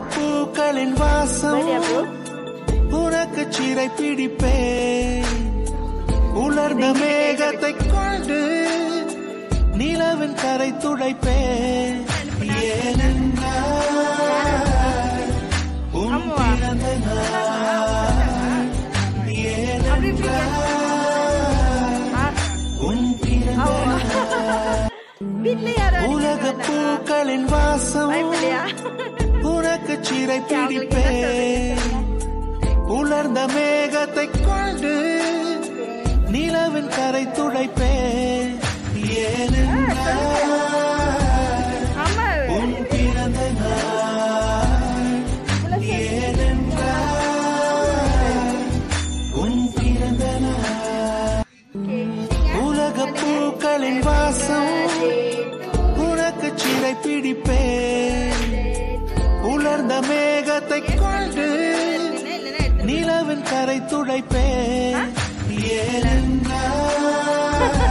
பூக்களின் வாசம் உனக்கு சிறை பிடிப்பேன். உலர்ந்த மேகத்தை கொண்டு நிலவின் கரை துடைப்பேன். ஏனென்றால் உன் பிறந்த நாள், ஏனென்றால் உன் பிறந்த நாள். உலக பூக்களின் வாசம் உனக்கு சிறை பிடிப்பேன். உலர்ந்த மேகத்தை கொண்டு நிலவின் கரை துடைப்பேன். ஏனென்றால் உன் பிறந்த நாள், ஏனென்றால் உன் பிறந்த நாள். உலக பூக்களின் வாசம் உனக்கு சிறை பிடிப்பேன். உலர்ந்த மேகத்தை கொண்டு நிலவின் கரை துடைப்பேன். ஏனென்றால்